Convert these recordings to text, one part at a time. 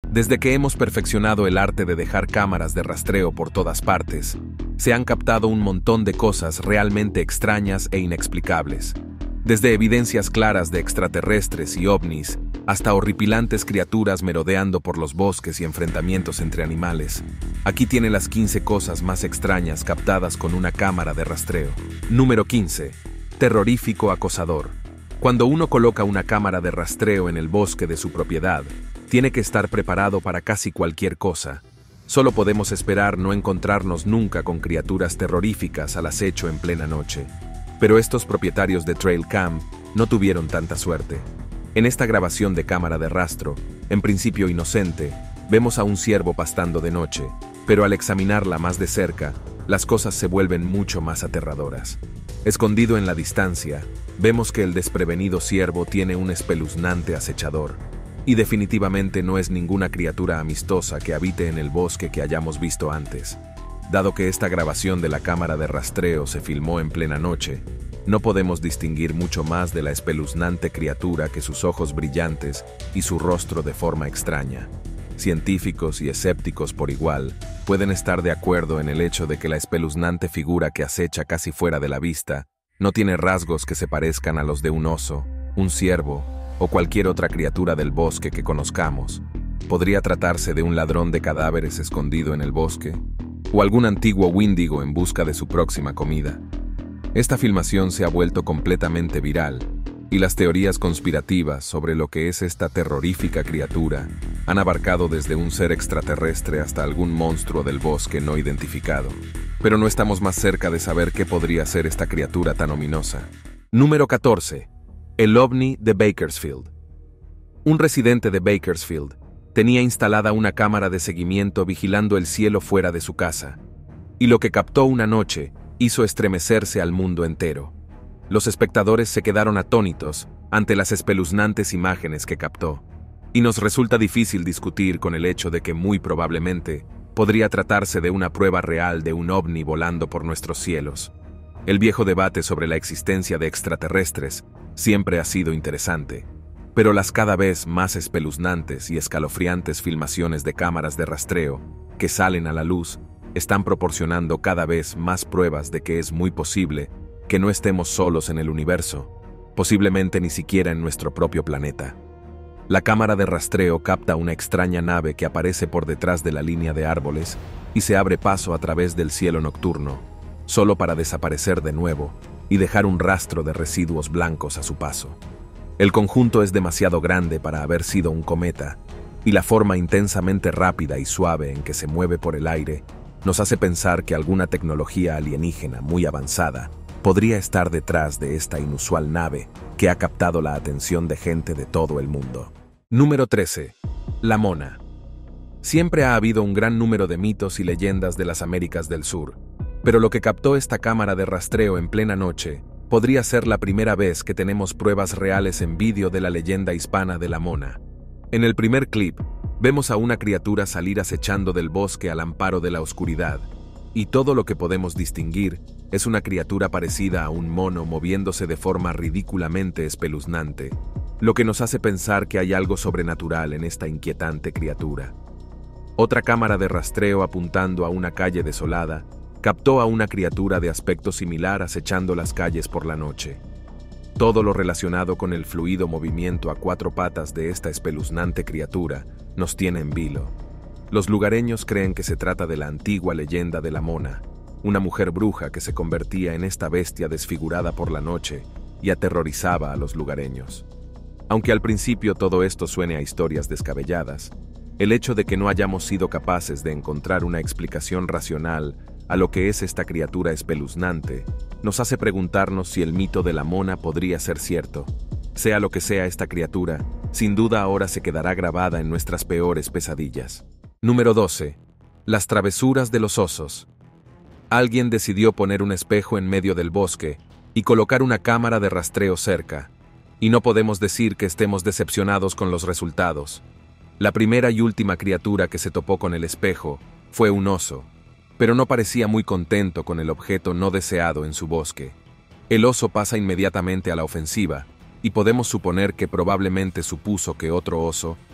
Desde que hemos perfeccionado el arte de dejar cámaras de rastreo por todas partes, se han captado un montón de cosas realmente extrañas e inexplicables. Desde evidencias claras de extraterrestres y ovnis, hasta horripilantes criaturas merodeando por los bosques y enfrentamientos entre animales. Aquí tiene las 15 cosas más extrañas captadas con una cámara de rastreo. Número 15. Terrorífico acosador. Cuando uno coloca una cámara de rastreo en el bosque de su propiedad, tiene que estar preparado para casi cualquier cosa. Solo podemos esperar no encontrarnos nunca con criaturas terroríficas al acecho en plena noche. Pero estos propietarios de Trail Cam no tuvieron tanta suerte. En esta grabación de cámara de rastro, en principio inocente, vemos a un ciervo pastando de noche, pero al examinarla más de cerca, las cosas se vuelven mucho más aterradoras. Escondido en la distancia, vemos que el desprevenido ciervo tiene un espeluznante acechador, y definitivamente no es ninguna criatura amistosa que habite en el bosque que hayamos visto antes. Dado que esta grabación de la cámara de rastreo se filmó en plena noche, no podemos distinguir mucho más de la espeluznante criatura que sus ojos brillantes y su rostro de forma extraña. Científicos y escépticos por igual pueden estar de acuerdo en el hecho de que la espeluznante figura que acecha casi fuera de la vista no tiene rasgos que se parezcan a los de un oso, un ciervo o cualquier otra criatura del bosque que conozcamos. ¿Podría tratarse de un ladrón de cadáveres escondido en el bosque? ¿O algún antiguo Wendigo en busca de su próxima comida? Esta filmación se ha vuelto completamente viral, y las teorías conspirativas sobre lo que es esta terrorífica criatura han abarcado desde un ser extraterrestre hasta algún monstruo del bosque no identificado. Pero no estamos más cerca de saber qué podría ser esta criatura tan ominosa. Número 14. El ovni de Bakersfield. Un residente de Bakersfield tenía instalada una cámara de seguimiento vigilando el cielo fuera de su casa, y lo que captó una noche hizo estremecerse al mundo entero. Los espectadores se quedaron atónitos ante las espeluznantes imágenes que captó, y nos resulta difícil discutir con el hecho de que muy probablemente podría tratarse de una prueba real de un ovni volando por nuestros cielos. El viejo debate sobre la existencia de extraterrestres siempre ha sido interesante, pero las cada vez más espeluznantes y escalofriantes filmaciones de cámaras de rastreo que salen a la luz están proporcionando cada vez más pruebas de que es muy posible que no estemos solos en el universo, posiblemente ni siquiera en nuestro propio planeta. La cámara de rastreo capta una extraña nave que aparece por detrás de la línea de árboles y se abre paso a través del cielo nocturno, solo para desaparecer de nuevo y dejar un rastro de residuos blancos a su paso. El conjunto es demasiado grande para haber sido un cometa, y la forma intensamente rápida y suave en que se mueve por el aire nos hace pensar que alguna tecnología alienígena muy avanzada podría estar detrás de esta inusual nave que ha captado la atención de gente de todo el mundo. Número 13. La Mona. Siempre ha habido un gran número de mitos y leyendas de las Américas del Sur, pero lo que captó esta cámara de rastreo en plena noche podría ser la primera vez que tenemos pruebas reales en vídeo de la leyenda hispana de la Mona. En el primer clip, vemos a una criatura salir acechando del bosque al amparo de la oscuridad, y todo lo que podemos distinguir es una criatura parecida a un mono moviéndose de forma ridículamente espeluznante, lo que nos hace pensar que hay algo sobrenatural en esta inquietante criatura. Otra cámara de rastreo apuntando a una calle desolada captó a una criatura de aspecto similar acechando las calles por la noche. Todo lo relacionado con el fluido movimiento a 4 patas de esta espeluznante criatura nos tiene en vilo. Los lugareños creen que se trata de la antigua leyenda de la Mona, una mujer bruja que se convertía en esta bestia desfigurada por la noche y aterrorizaba a los lugareños. Aunque al principio todo esto suene a historias descabelladas, el hecho de que no hayamos sido capaces de encontrar una explicación racional a lo que es esta criatura espeluznante nos hace preguntarnos si el mito de la Mona podría ser cierto. Sea lo que sea esta criatura, sin duda ahora se quedará grabada en nuestras peores pesadillas. Número 12. Las travesuras de los osos. Alguien decidió poner un espejo en medio del bosque y colocar una cámara de rastreo cerca, y no podemos decir que estemos decepcionados con los resultados. La primera y última criatura que se topó con el espejo fue un oso, pero no parecía muy contento con el objeto no deseado en su bosque. El oso pasa inmediatamente a la ofensiva, y podemos suponer que probablemente supuso que otro oso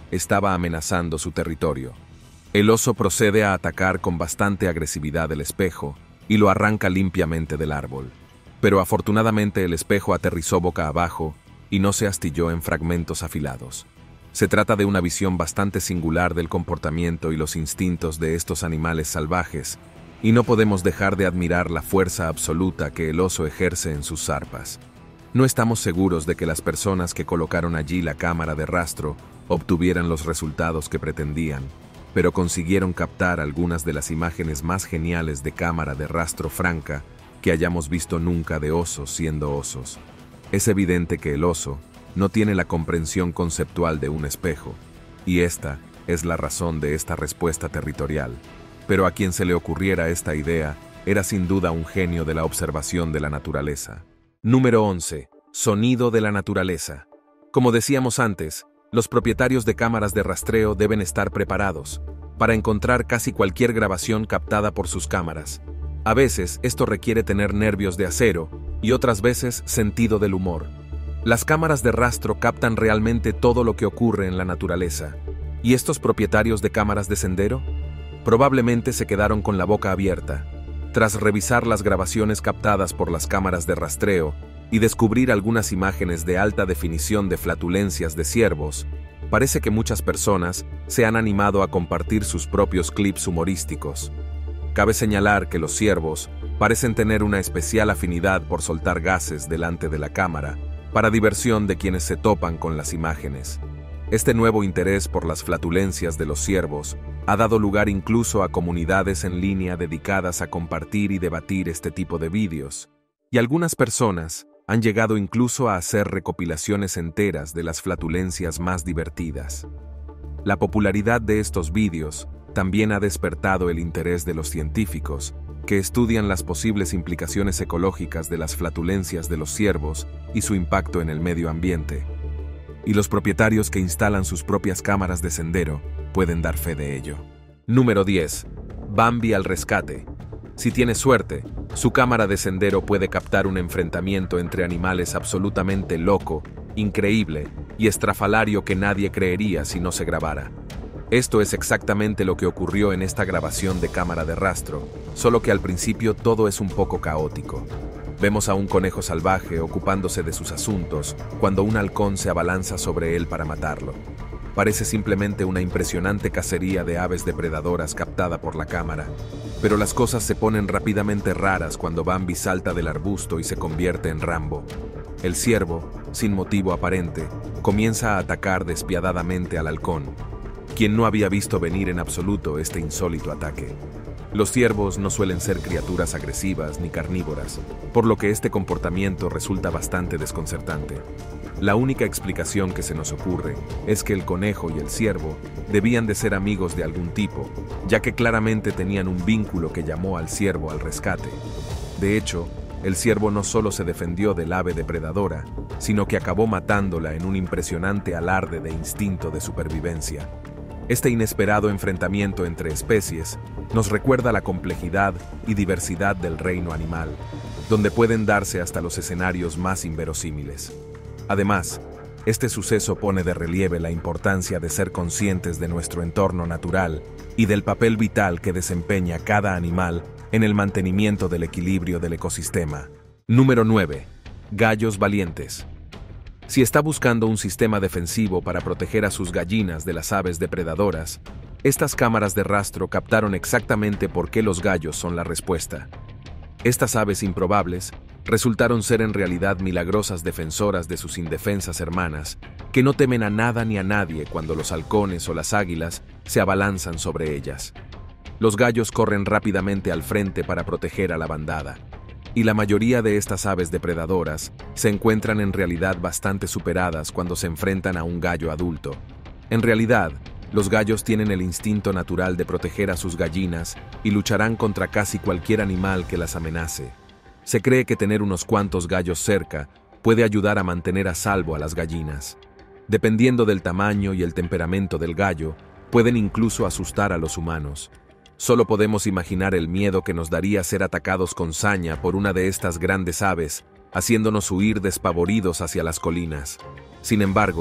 estaba amenazando su territorio. El oso procede a atacar con bastante agresividad el espejo y lo arranca limpiamente del árbol. Pero afortunadamente el espejo aterrizó boca abajo y no se astilló en fragmentos afilados. Se trata de una visión bastante singular del comportamiento y los instintos de estos animales salvajes, y no podemos dejar de admirar la fuerza absoluta que el oso ejerce en sus zarpas. No estamos seguros de que las personas que colocaron allí la cámara de rastro obtuvieran los resultados que pretendían, pero consiguieron captar algunas de las imágenes más geniales de cámara de rastro franca que hayamos visto nunca de osos siendo osos. Es evidente que el oso no tiene la comprensión conceptual de un espejo, y esta es la razón de esta respuesta territorial. Pero a quien se le ocurriera esta idea era sin duda un genio de la observación de la naturaleza. Número 11. Sonido de la naturaleza. Como decíamos antes, los propietarios de cámaras de rastreo deben estar preparados para encontrar casi cualquier grabación captada por sus cámaras. A veces esto requiere tener nervios de acero y otras veces sentido del humor. Las cámaras de rastro captan realmente todo lo que ocurre en la naturaleza. ¿Y estos propietarios de cámaras de sendero? Probablemente se quedaron con la boca abierta, tras revisar las grabaciones captadas por las cámaras de rastreo y descubrir algunas imágenes de alta definición de flatulencias de ciervos. Parece que muchas personas se han animado a compartir sus propios clips humorísticos. Cabe señalar que los ciervos parecen tener una especial afinidad por soltar gases delante de la cámara, para diversión de quienes se topan con las imágenes. Este nuevo interés por las flatulencias de los ciervos ha dado lugar incluso a comunidades en línea dedicadas a compartir y debatir este tipo de vídeos, y algunas personas han llegado incluso a hacer recopilaciones enteras de las flatulencias más divertidas. La popularidad de estos vídeos también ha despertado el interés de los científicos, que estudian las posibles implicaciones ecológicas de las flatulencias de los ciervos y su impacto en el medio ambiente. Y los propietarios que instalan sus propias cámaras de sendero pueden dar fe de ello. Número 10. Bambi al rescate. Si tiene suerte, su cámara de sendero puede captar un enfrentamiento entre animales absolutamente loco, increíble y estrafalario que nadie creería si no se grabara. Esto es exactamente lo que ocurrió en esta grabación de cámara de rastro, solo que al principio todo es un poco caótico. Vemos a un conejo salvaje ocupándose de sus asuntos cuando un halcón se abalanza sobre él para matarlo. Parece simplemente una impresionante cacería de aves depredadoras captada por la cámara, pero las cosas se ponen rápidamente raras cuando Bambi salta del arbusto y se convierte en Rambo. El ciervo, sin motivo aparente, comienza a atacar despiadadamente al halcón, quien no había visto venir en absoluto este insólito ataque. Los ciervos no suelen ser criaturas agresivas ni carnívoras, por lo que este comportamiento resulta bastante desconcertante. La única explicación que se nos ocurre es que el conejo y el ciervo debían de ser amigos de algún tipo, ya que claramente tenían un vínculo que llamó al ciervo al rescate. De hecho, el ciervo no solo se defendió del ave depredadora, sino que acabó matándola en un impresionante alarde de instinto de supervivencia. Este inesperado enfrentamiento entre especies nos recuerda la complejidad y diversidad del reino animal, donde pueden darse hasta los escenarios más inverosímiles. Además, este suceso pone de relieve la importancia de ser conscientes de nuestro entorno natural y del papel vital que desempeña cada animal en el mantenimiento del equilibrio del ecosistema. Número 9. Gallos valientes. Si está buscando un sistema defensivo para proteger a sus gallinas de las aves depredadoras, estas cámaras de rastro captaron exactamente por qué los gallos son la respuesta. Estas aves improbables resultaron ser en realidad milagrosas defensoras de sus indefensas hermanas, que no temen a nada ni a nadie cuando los halcones o las águilas se abalanzan sobre ellas. Los gallos corren rápidamente al frente para proteger a la bandada, y la mayoría de estas aves depredadoras se encuentran en realidad bastante superadas cuando se enfrentan a un gallo adulto. En realidad, los gallos tienen el instinto natural de proteger a sus gallinas y lucharán contra casi cualquier animal que las amenace. Se cree que tener unos cuantos gallos cerca puede ayudar a mantener a salvo a las gallinas. Dependiendo del tamaño y el temperamento del gallo, pueden incluso asustar a los humanos. Solo podemos imaginar el miedo que nos daría ser atacados con saña por una de estas grandes aves, haciéndonos huir despavoridos hacia las colinas. Sin embargo,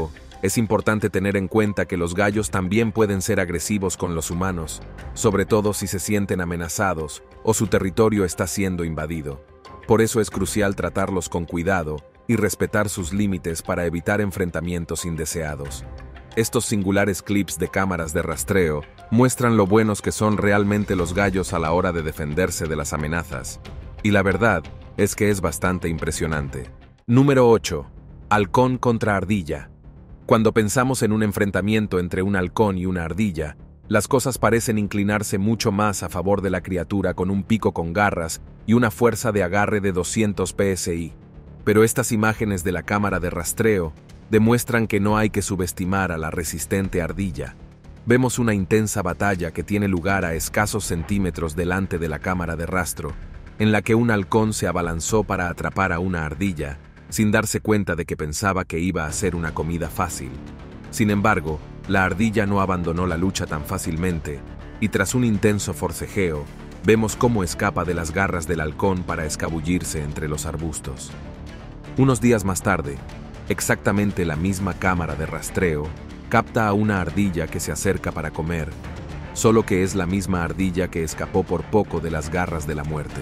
Es importante tener en cuenta que los gallos también pueden ser agresivos con los humanos, sobre todo si se sienten amenazados o su territorio está siendo invadido. Por eso es crucial tratarlos con cuidado y respetar sus límites para evitar enfrentamientos indeseados. Estos singulares clips de cámaras de rastreo muestran lo buenos que son realmente los gallos a la hora de defenderse de las amenazas. Y la verdad es que es bastante impresionante. Número 8. Halcón contra ardilla. Cuando pensamos en un enfrentamiento entre un halcón y una ardilla, las cosas parecen inclinarse mucho más a favor de la criatura con un pico con garras y una fuerza de agarre de 200 psi. Pero estas imágenes de la cámara de rastreo demuestran que no hay que subestimar a la resistente ardilla. Vemos una intensa batalla que tiene lugar a escasos centímetros delante de la cámara de rastro, en la que un halcón se abalanzó para atrapar a una ardilla, sin darse cuenta de que pensaba que iba a ser una comida fácil. Sin embargo, la ardilla no abandonó la lucha tan fácilmente, y tras un intenso forcejeo, vemos cómo escapa de las garras del halcón para escabullirse entre los arbustos. Unos días más tarde, exactamente la misma cámara de rastreo capta a una ardilla que se acerca para comer, solo que es la misma ardilla que escapó por poco de las garras de la muerte.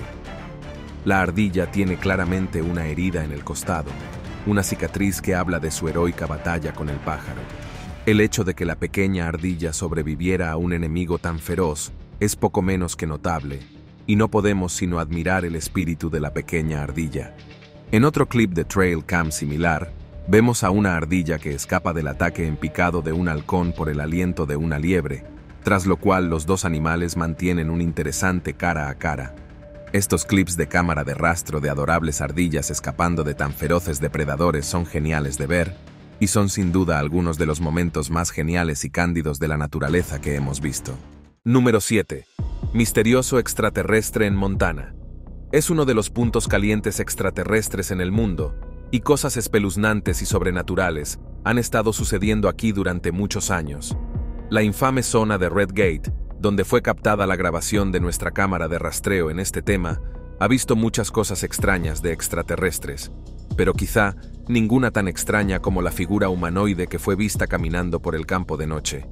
La ardilla tiene claramente una herida en el costado, una cicatriz que habla de su heroica batalla con el pájaro. El hecho de que la pequeña ardilla sobreviviera a un enemigo tan feroz es poco menos que notable, y no podemos sino admirar el espíritu de la pequeña ardilla. En otro clip de Trail Cam similar, vemos a una ardilla que escapa del ataque en picado de un halcón por el aliento de una liebre, tras lo cual los dos animales mantienen un interesante cara a cara. Estos clips de cámara de rastro de adorables ardillas escapando de tan feroces depredadores son geniales de ver, y son sin duda algunos de los momentos más geniales y cándidos de la naturaleza que hemos visto. Número 7. Misterioso extraterrestre en Montana. Es uno de los puntos calientes extraterrestres en el mundo, y cosas espeluznantes y sobrenaturales han estado sucediendo aquí durante muchos años. La infame zona de Red Gate, donde fue captada la grabación de nuestra cámara de rastreo en este tema, ha visto muchas cosas extrañas de extraterrestres, pero quizá ninguna tan extraña como la figura humanoide que fue vista caminando por el campo de noche.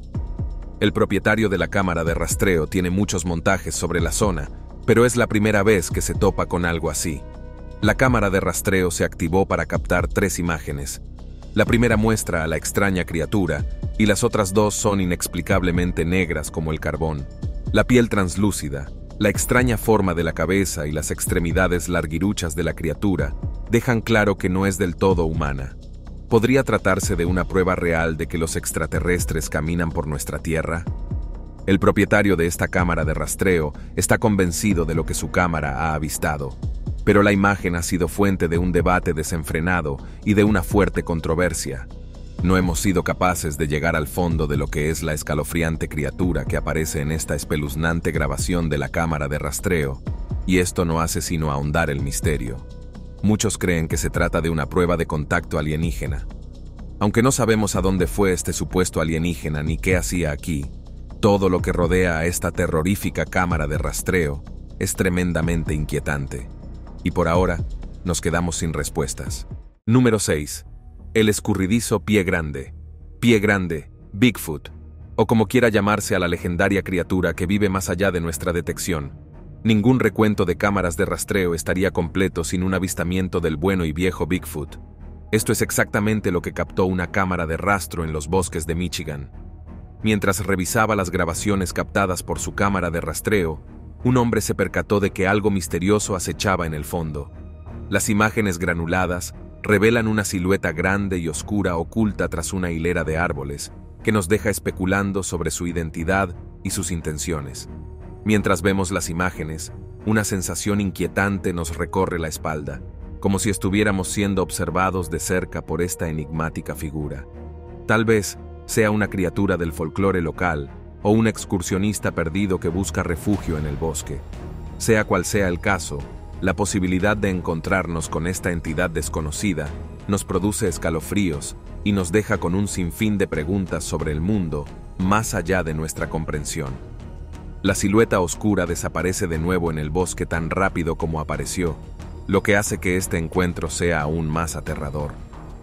El propietario de la cámara de rastreo tiene muchos montajes sobre la zona, pero es la primera vez que se topa con algo así. La cámara de rastreo se activó para captar 3 imágenes. La primera muestra a la extraña criatura, y las otras 2 son inexplicablemente negras como el carbón. La piel translúcida, la extraña forma de la cabeza y las extremidades larguiruchas de la criatura dejan claro que no es del todo humana. ¿Podría tratarse de una prueba real de que los extraterrestres caminan por nuestra Tierra? El propietario de esta cámara de rastreo está convencido de lo que su cámara ha avistado, pero la imagen ha sido fuente de un debate desenfrenado y de una fuerte controversia. No hemos sido capaces de llegar al fondo de lo que es la escalofriante criatura que aparece en esta espeluznante grabación de la cámara de rastreo, y esto no hace sino ahondar el misterio. Muchos creen que se trata de una prueba de contacto alienígena. Aunque no sabemos a dónde fue este supuesto alienígena ni qué hacía aquí, todo lo que rodea a esta terrorífica cámara de rastreo es tremendamente inquietante. Y por ahora, nos quedamos sin respuestas. Número 6. El escurridizo Pie Grande. Pie Grande, Bigfoot, o como quiera llamarse a la legendaria criatura que vive más allá de nuestra detección. Ningún recuento de cámaras de rastreo estaría completo sin un avistamiento del bueno y viejo Bigfoot. Esto es exactamente lo que captó una cámara de rastro en los bosques de Michigan. Mientras revisaba las grabaciones captadas por su cámara de rastreo, un hombre se percató de que algo misterioso acechaba en el fondo. Las imágenes granuladas revelan una silueta grande y oscura oculta tras una hilera de árboles, que nos deja especulando sobre su identidad y sus intenciones. Mientras vemos las imágenes, una sensación inquietante nos recorre la espalda, como si estuviéramos siendo observados de cerca por esta enigmática figura. Tal vez sea una criatura del folclore local o un excursionista perdido que busca refugio en el bosque. Sea cual sea el caso, la posibilidad de encontrarnos con esta entidad desconocida nos produce escalofríos y nos deja con un sinfín de preguntas sobre el mundo más allá de nuestra comprensión. La silueta oscura desaparece de nuevo en el bosque tan rápido como apareció, lo que hace que este encuentro sea aún más aterrador.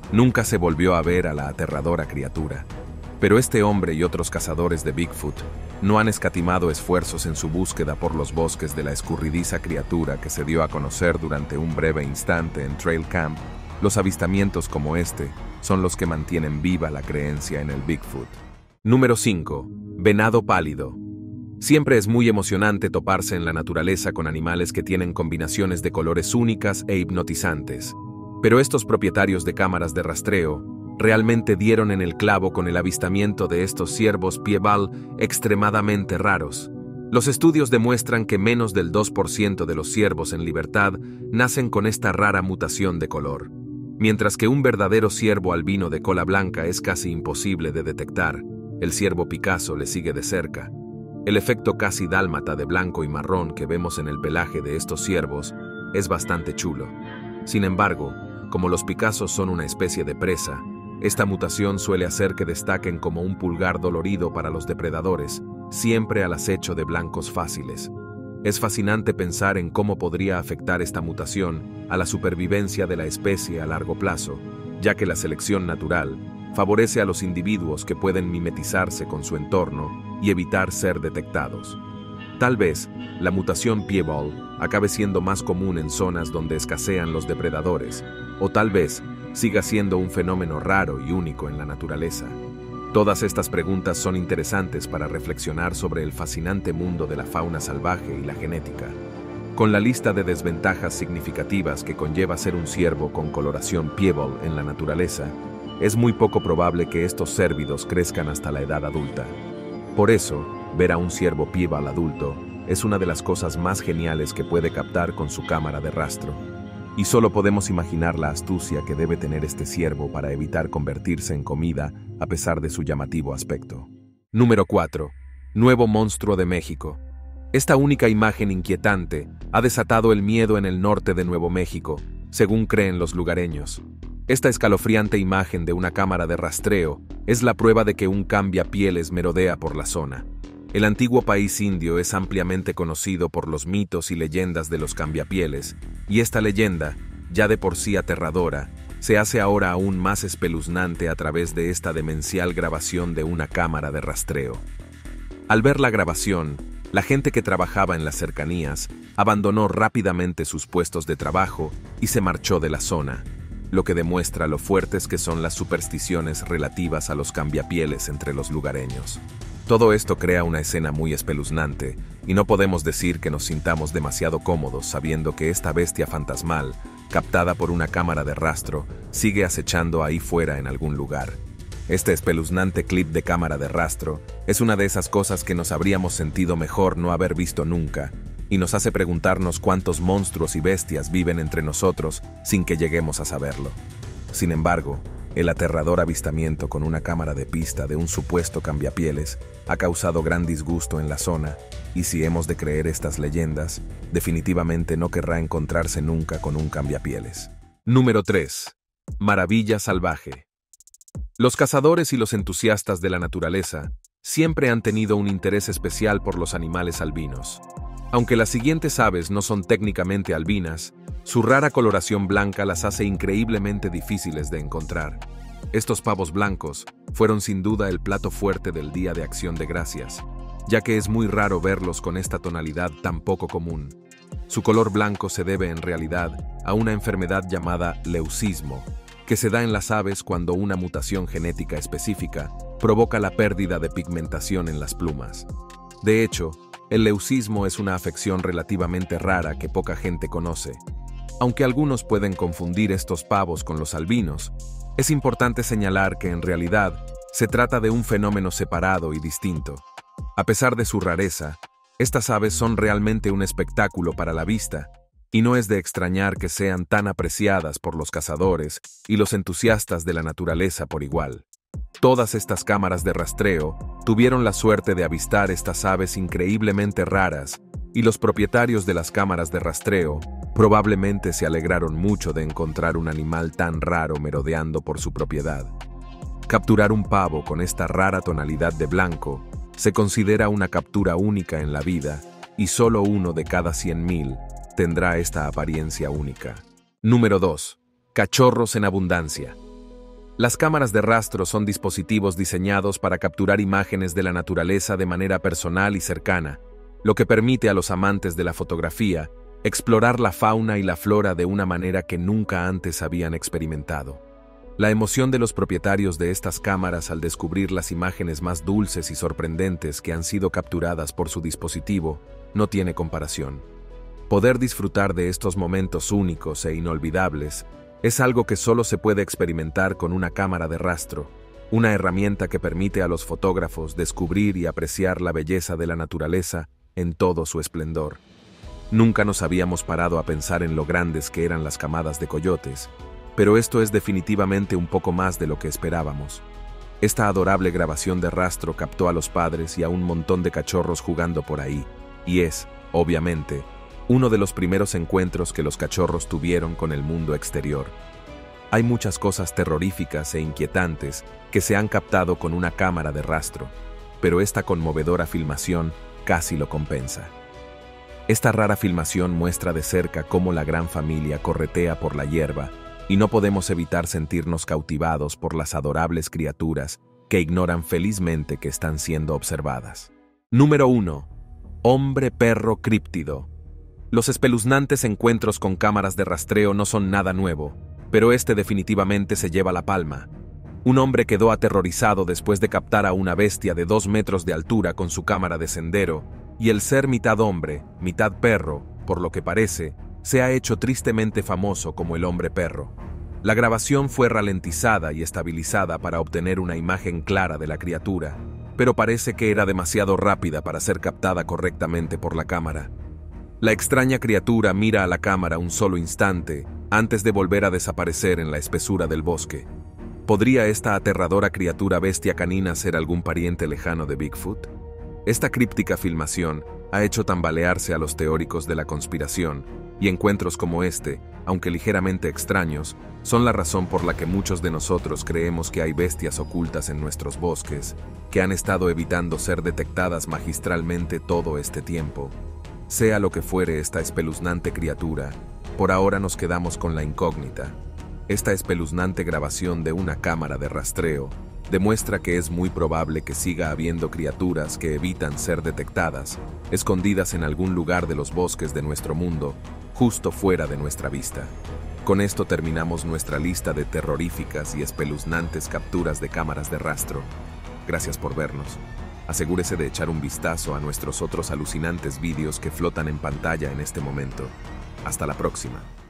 Nunca se volvió a ver a la aterradora criatura. Pero este hombre y otros cazadores de Bigfoot no han escatimado esfuerzos en su búsqueda por los bosques de la escurridiza criatura que se dio a conocer durante un breve instante en Trail Camp. Los avistamientos como este son los que mantienen viva la creencia en el Bigfoot. Número 5. Venado pálido. Siempre es muy emocionante toparse en la naturaleza con animales que tienen combinaciones de colores únicas e hipnotizantes. Pero estos propietarios de cámaras de rastreo realmente dieron en el clavo con el avistamiento de estos ciervos piebald extremadamente raros. Los estudios demuestran que menos del 2% de los ciervos en libertad nacen con esta rara mutación de color, mientras que un verdadero ciervo albino de cola blanca es casi imposible de detectar. El ciervo Picasso le sigue de cerca. El efecto casi dálmata de blanco y marrón que vemos en el pelaje de estos ciervos es bastante chulo. Sin embargo, como los Picassos son una especie de presa, esta mutación suele hacer que destaquen como un pulgar dolorido para los depredadores, siempre al acecho de blancos fáciles. Es fascinante pensar en cómo podría afectar esta mutación a la supervivencia de la especie a largo plazo, ya que la selección natural favorece a los individuos que pueden mimetizarse con su entorno y evitar ser detectados. Tal vez la mutación piebald acabe siendo más común en zonas donde escasean los depredadores, o tal vez siga siendo un fenómeno raro y único en la naturaleza. Todas estas preguntas son interesantes para reflexionar sobre el fascinante mundo de la fauna salvaje y la genética. Con la lista de desventajas significativas que conlleva ser un ciervo con coloración piebald en la naturaleza, es muy poco probable que estos cérvidos crezcan hasta la edad adulta. Por eso, ver a un ciervo piebald adulto es una de las cosas más geniales que puede captar con su cámara de rastro. Y solo podemos imaginar la astucia que debe tener este ciervo para evitar convertirse en comida a pesar de su llamativo aspecto. Número 4. Nuevo monstruo de México. Esta única imagen inquietante ha desatado el miedo en el norte de Nuevo México, según creen los lugareños. Esta escalofriante imagen de una cámara de rastreo es la prueba de que un cambiapieles merodea por la zona. El antiguo país indio es ampliamente conocido por los mitos y leyendas de los cambiapieles, y esta leyenda, ya de por sí aterradora, se hace ahora aún más espeluznante a través de esta demencial grabación de una cámara de rastreo. Al ver la grabación, la gente que trabajaba en las cercanías abandonó rápidamente sus puestos de trabajo y se marchó de la zona, lo que demuestra lo fuertes que son las supersticiones relativas a los cambiapieles entre los lugareños. Todo esto crea una escena muy espeluznante, y no podemos decir que nos sintamos demasiado cómodos sabiendo que esta bestia fantasmal, captada por una cámara de rastro, sigue acechando ahí fuera en algún lugar. Este espeluznante clip de cámara de rastro es una de esas cosas que nos habríamos sentido mejor no haber visto nunca, y nos hace preguntarnos cuántos monstruos y bestias viven entre nosotros sin que lleguemos a saberlo. Sin embargo, el aterrador avistamiento con una cámara de pista de un supuesto cambiapieles ha causado gran disgusto en la zona, y si hemos de creer estas leyendas, definitivamente no querrá encontrarse nunca con un cambiapieles. Número 3. Maravilla salvaje. Los cazadores y los entusiastas de la naturaleza siempre han tenido un interés especial por los animales albinos. Aunque las siguientes aves no son técnicamente albinas, su rara coloración blanca las hace increíblemente difíciles de encontrar. Estos pavos blancos fueron sin duda el plato fuerte del Día de Acción de Gracias, ya que es muy raro verlos con esta tonalidad tan poco común. Su color blanco se debe en realidad a una enfermedad llamada leucismo, que se da en las aves cuando una mutación genética específica provoca la pérdida de pigmentación en las plumas. De hecho, el leucismo es una afección relativamente rara que poca gente conoce. Aunque algunos pueden confundir estos pavos con los albinos, es importante señalar que en realidad se trata de un fenómeno separado y distinto. A pesar de su rareza, estas aves son realmente un espectáculo para la vista, y no es de extrañar que sean tan apreciadas por los cazadores y los entusiastas de la naturaleza por igual. Todas estas cámaras de rastreo tuvieron la suerte de avistar estas aves increíblemente raras, y los propietarios de las cámaras de rastreo probablemente se alegraron mucho de encontrar un animal tan raro merodeando por su propiedad. Capturar un pavo con esta rara tonalidad de blanco se considera una captura única en la vida, y solo uno de cada 100,000 tendrá esta apariencia única. Número 2. Cachorros en abundancia. Las cámaras de rastro son dispositivos diseñados para capturar imágenes de la naturaleza de manera personal y cercana, lo que permite a los amantes de la fotografía explorar la fauna y la flora de una manera que nunca antes habían experimentado. La emoción de los propietarios de estas cámaras al descubrir las imágenes más dulces y sorprendentes que han sido capturadas por su dispositivo no tiene comparación. Poder disfrutar de estos momentos únicos e inolvidables es algo que solo se puede experimentar con una cámara de rastro, una herramienta que permite a los fotógrafos descubrir y apreciar la belleza de la naturaleza en todo su esplendor. Nunca nos habíamos parado a pensar en lo grandes que eran las camadas de coyotes, pero esto es definitivamente un poco más de lo que esperábamos. Esta adorable grabación de rastro captó a los padres y a un montón de cachorros jugando por ahí, y es, obviamente, uno de los primeros encuentros que los cachorros tuvieron con el mundo exterior. Hay muchas cosas terroríficas e inquietantes que se han captado con una cámara de rastro, pero esta conmovedora filmación casi lo compensa. Esta rara filmación muestra de cerca cómo la gran familia corretea por la hierba, y no podemos evitar sentirnos cautivados por las adorables criaturas que ignoran felizmente que están siendo observadas. Número 1. Hombre-perro críptido. Los espeluznantes encuentros con cámaras de rastreo no son nada nuevo, pero este definitivamente se lleva la palma. Un hombre quedó aterrorizado después de captar a una bestia de 2 metros de altura con su cámara de sendero, y el ser mitad hombre, mitad perro, por lo que parece, se ha hecho tristemente famoso como el hombre perro. La grabación fue ralentizada y estabilizada para obtener una imagen clara de la criatura, pero parece que era demasiado rápida para ser captada correctamente por la cámara. La extraña criatura mira a la cámara un solo instante antes de volver a desaparecer en la espesura del bosque. ¿Podría esta aterradora criatura bestia canina ser algún pariente lejano de Bigfoot? Esta críptica filmación ha hecho tambalearse a los teóricos de la conspiración, y encuentros como este, aunque ligeramente extraños, son la razón por la que muchos de nosotros creemos que hay bestias ocultas en nuestros bosques, que han estado evitando ser detectadas magistralmente todo este tiempo. Sea lo que fuere esta espeluznante criatura, por ahora nos quedamos con la incógnita. Esta espeluznante grabación de una cámara de rastreo demuestra que es muy probable que siga habiendo criaturas que evitan ser detectadas, escondidas en algún lugar de los bosques de nuestro mundo, justo fuera de nuestra vista. Con esto terminamos nuestra lista de terroríficas y espeluznantes capturas de cámaras de rastro. Gracias por vernos. Asegúrese de echar un vistazo a nuestros otros alucinantes vídeos que flotan en pantalla en este momento. Hasta la próxima.